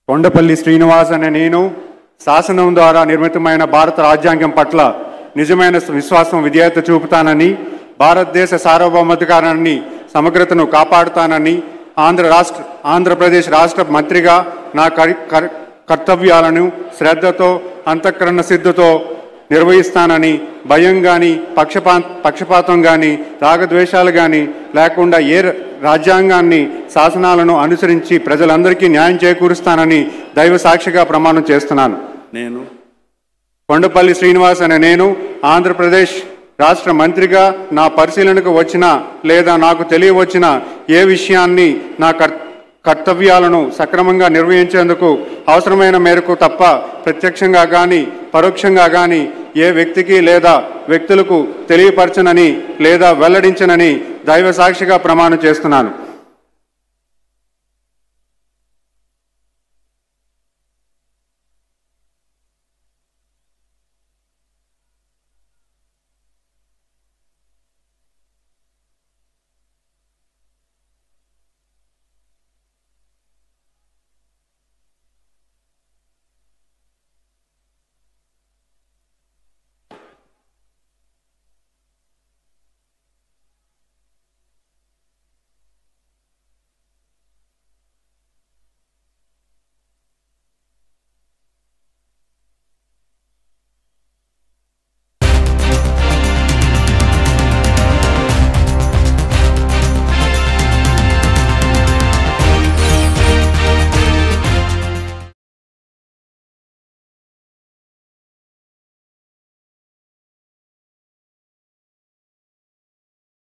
కొండపల్లి శ్రీనివాస్ అనే నేను శాసనం ద్వారా నిర్మితమైన భారత రాజ్యాంగం పట్ల నిజమైన విశ్వాసం విధేయత చూపుతానని, భారతదేశ సార్వభౌమాధికారాన్ని సమగ్రతను కాపాడుతానని, ఆంధ్రప్రదేశ్ రాష్ట్ర మంత్రిగా నా కర్తవ్యాలను శ్రద్ధతో అంతఃకరణ సిద్ధతో నిర్వహిస్తానని, భయం కానీ పక్షపాతం కానీ రాగద్వేషాలు కానీ లేకుండా రాజ్యాంగాన్ని శాసనాలను అనుసరించి ప్రజలందరికీ న్యాయం చేకూరుస్తానని దైవ సాక్షిగా ప్రమాణం చేస్తున్నాను. నేను కొండపల్లి శ్రీనివాస్ అనే నేను ఆంధ్రప్రదేశ్ రాష్ట్ర మంత్రిగా నా పరిశీలనకు వచ్చిన లేదా నాకు తెలియవచ్చిన ఏ విషయాన్ని నా కర్తవ్యాలను సక్రమంగా నిర్వహించేందుకు అవసరమైన మేరకు తప్ప ప్రత్యక్షంగా కానీ పరోక్షంగా కానీ ఏ వ్యక్తికి లేదా వ్యక్తులకు తెలియపరచనని లేదా వెల్లడించనని దైవ సాక్షిగా ప్రమాణం చేస్తున్నాను.